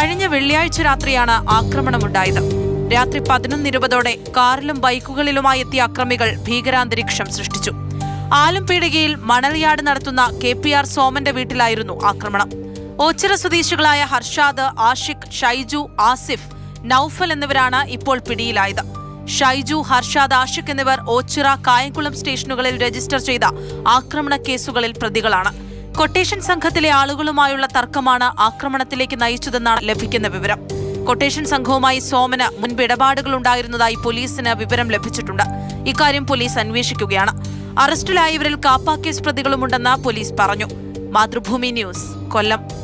കഴിഞ്ഞ വെള്ളിയാഴ്ച രാത്രിയാണ് ആക്രമണമുണ്ടായത്. രാത്രി 11:20 കാറിലും ബൈക്കുകളിലുമായി എത്തിയ അക്രമികൾ ഭീകരാന്തരീക്ഷം സൃഷ്ടിച്ചു. ആലുംപീടികയിൽ മണൽയാട് നടത്തുന്ന KPR സോമന്റെ വീട്ടിലായിരുന്നു ആക്രമണം. ഓച്ചിറ സ്വദേശികളായ ഹർഷാദ്, ആഷിഖ്, ഷൈജു, ആസിഫ്, നൌഫൽ എന്നിവരാണ് ഇപ്പോൾ പിടിയിലായത്. ഷൈജു, ഹർഷാദ്, ആഷിഖ് എന്നിവർ ഓച്ചിറ, കായംകുളം സ്റ്റേഷനുകളിൽ രജിസ്റ്റർ ചെയ്ത ആക്രമണ കേസുകളിൽ പ്രതികളാണ്. കൊട്ടേഷൻ സംഘത്തിലെ ആളുകളുമായുള്ള തർക്കമാണ് ആക്രമണത്തിലേക്ക് നയിച്ചതെന്നാണ് ലഭിക്കുന്ന വിവരം. കൊട്ടേഷൻ സംഘവുമായി സോമന് മുൻപ് ഇടപാടുകളുണ്ടായിരുന്നതായി പോലീസിന് വിവരം ലഭിച്ചിട്ടുണ്ട്. ഇക്കാര്യം പോലീസ് അന്വേഷിക്കുകയാണ്. അറസ്റ്റിലായവരിൽ കാപ്പ കേസ് പ്രതികളുമുണ്ടെന്ന് പോലീസ് പറഞ്ഞു. മാതൃഭൂമി ന്യൂസ്, കൊല്ലം.